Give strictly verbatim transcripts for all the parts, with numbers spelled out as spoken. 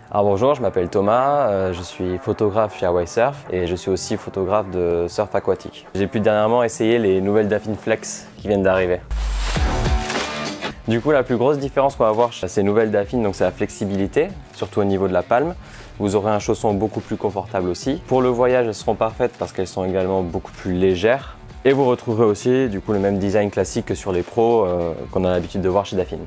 Alors bonjour, je m'appelle Thomas, euh, je suis photographe chez Hawaii Surf et je suis aussi photographe de surf aquatique. J'ai pu dernièrement essayer les nouvelles Dafine Flex qui viennent d'arriver. Du coup, la plus grosse différence qu'on va voir chez ces nouvelles Dafine, donc c'est la flexibilité, surtout au niveau de la palme. Vous aurez un chausson beaucoup plus confortable aussi. Pour le voyage, elles seront parfaites parce qu'elles sont également beaucoup plus légères. Et vous retrouverez aussi du coup le même design classique que sur les pros euh, qu'on a l'habitude de voir chez Dafine.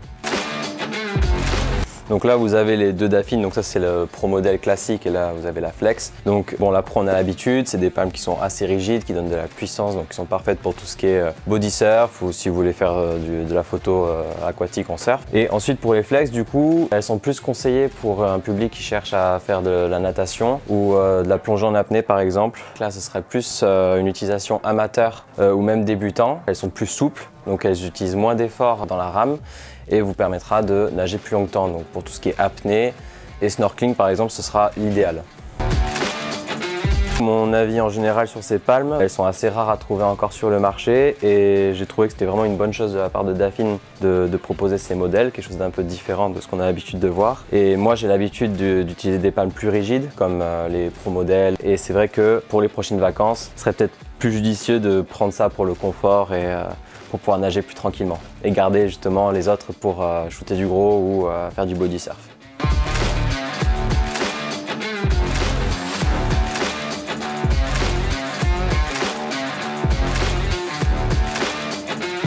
Donc là vous avez les deux Dafine, donc ça c'est le Pro modèle classique et là vous avez la Flex. Donc bon, la Pro on a l'habitude, c'est des palmes qui sont assez rigides, qui donnent de la puissance, donc qui sont parfaites pour tout ce qui est body surf ou si vous voulez faire du, de la photo aquatique en surf. Et ensuite pour les Flex du coup, elles sont plus conseillées pour un public qui cherche à faire de la natation ou euh, de la plongée en apnée par exemple. Là ce serait plus euh, une utilisation amateur euh, ou même débutant. Elles sont plus souples, donc elles utilisent moins d'efforts dans la rame et vous permettra de nager plus longtemps. Donc pour tout ce qui est apnée et snorkeling par exemple, ce sera l'idéal. Mon avis en général sur ces palmes, elles sont assez rares à trouver encore sur le marché et j'ai trouvé que c'était vraiment une bonne chose de la part de Dafine de, de proposer ces modèles, quelque chose d'un peu différent de ce qu'on a l'habitude de voir. Et moi j'ai l'habitude d'utiliser des palmes plus rigides comme euh, les Pro modèles et c'est vrai que pour les prochaines vacances, ce serait peut-être plus judicieux de prendre ça pour le confort et euh, pour pouvoir nager plus tranquillement et garder justement les autres pour euh, shooter du gros ou euh, faire du body surf.